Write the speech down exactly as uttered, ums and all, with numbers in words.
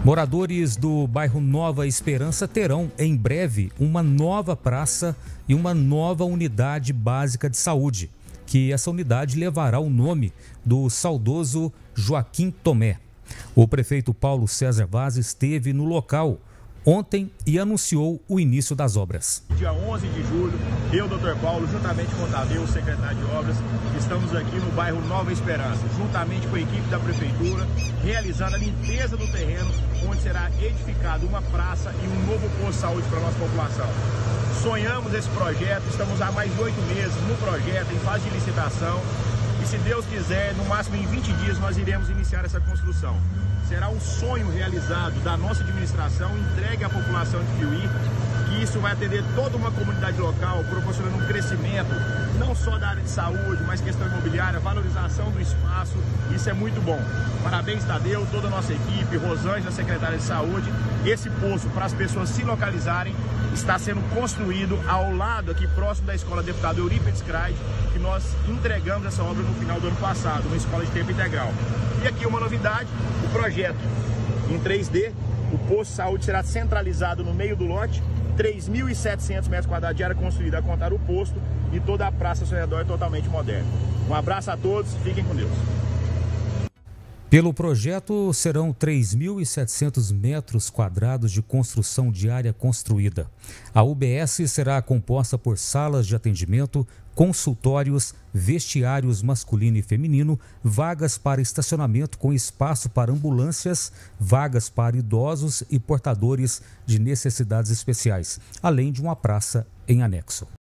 Moradores do bairro Nova Esperança terão, em breve, uma nova praça e uma nova unidade básica de saúde, que essa unidade levará o nome do saudoso Joaquim Tomé. O prefeito Paulo César Vaz esteve no local ontem e anunciou o início das obras. Dia onze de julho, eu, doutor Paulo, juntamente com o Tadeu, secretário de Obras, estamos aqui no bairro Nova Esperança, juntamente com a equipe da Prefeitura, realizando a limpeza do terreno, onde será edificada uma praça e um novo posto de saúde para a nossa população. Sonhamos esse projeto, estamos há mais de oito meses no projeto, em fase de licitação, e se Deus quiser, no máximo em vinte dias, nós iremos iniciar essa construção. Será um sonho realizado da nossa administração, entregue à população de Piuí, que isso vai atender toda uma comunidade local, proporcionando um crescimento, não só da área de saúde, mas questão imobiliária, valorização do espaço, isso é muito bom. Parabéns, Tadeu, toda a nossa equipe, Rosângela, secretária de Saúde. Esse posto, para as pessoas se localizarem, está sendo construído ao lado, aqui próximo da Escola Deputado Eurípides Craide, que nós entregamos essa obra no final do ano passado, uma escola de tempo integral. E aqui uma novidade, o projeto em três D, o posto de saúde será centralizado no meio do lote, três mil e setecentos metros quadrados de área construída a contar o posto e toda a praça ao seu redor é totalmente moderna. Um abraço a todos, fiquem com Deus. Pelo projeto, serão três mil e setecentos metros quadrados de construção de área construída. A U B S será composta por salas de atendimento, consultórios, vestiários masculino e feminino, vagas para estacionamento com espaço para ambulâncias, vagas para idosos e portadores de necessidades especiais, além de uma praça em anexo.